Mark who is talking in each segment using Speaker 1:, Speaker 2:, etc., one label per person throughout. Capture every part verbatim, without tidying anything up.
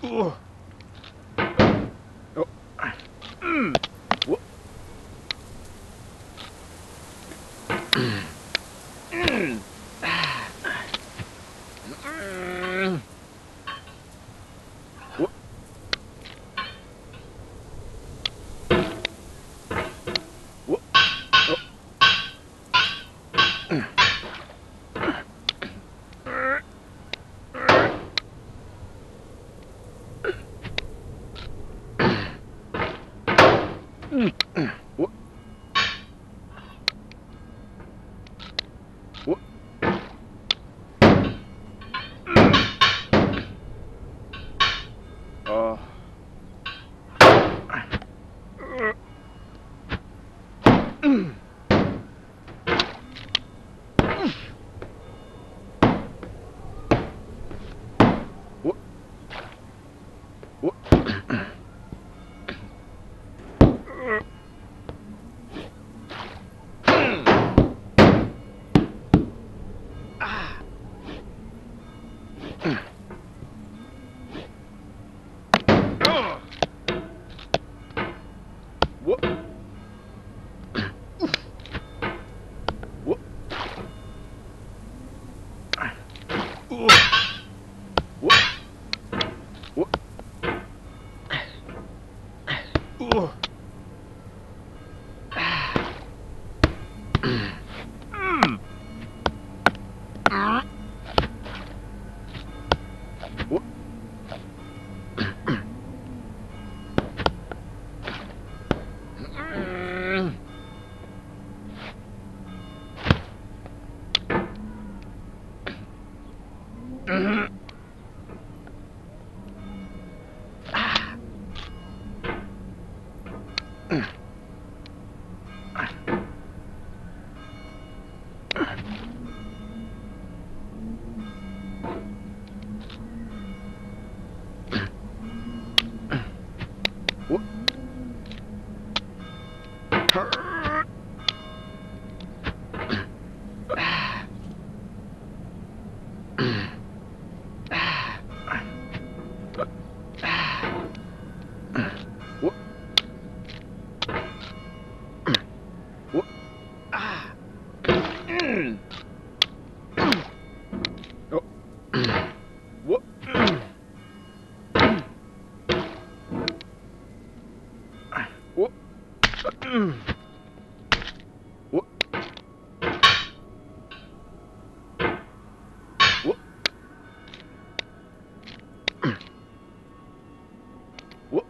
Speaker 1: Oh. Oh. Mm. Whoa. Mm. Mm. Whoa. Whoa. Oh. Mm. Whoa. Whoa. Oh. Mm. Whoa. Whoa. Ah. Oh. Whoa. Whoa. Ooh. Whoa. Whoa. Ooh. Mm. Ah. Whoa. Mm. Mhm. Ah. Mm. Whoa. Ah. Mm. Ah. Ah. Whoa. Whoa. Ah. Mm. Oh. Whoa. Whoa. Whoa. Whoa. Whoa.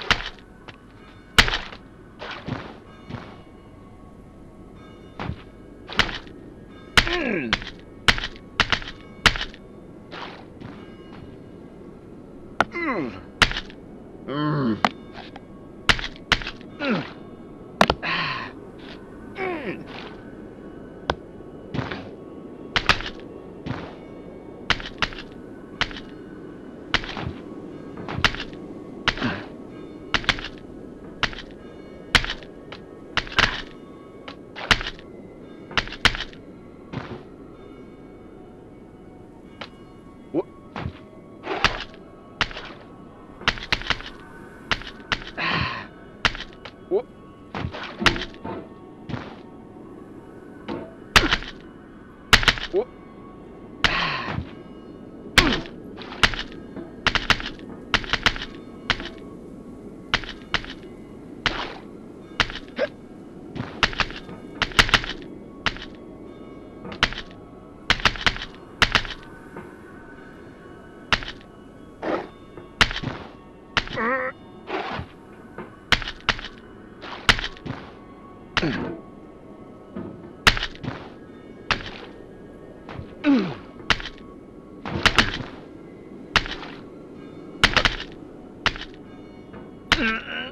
Speaker 1: Mm. Mm. Mm. Mm. Ah. Mm. Whoa. Ah. Whoa. Whoa. Ah. Mm. Mm.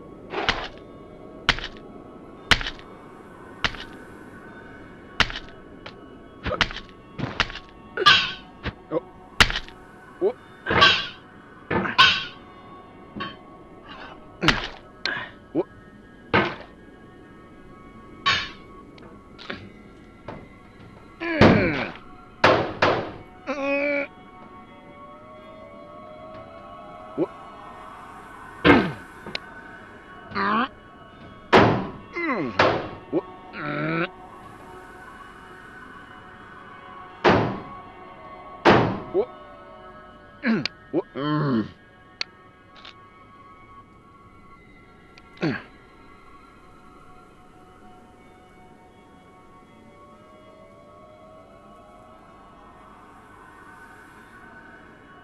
Speaker 1: Oh. Whoa. Wha- mm.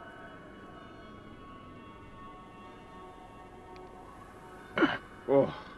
Speaker 1: Oh.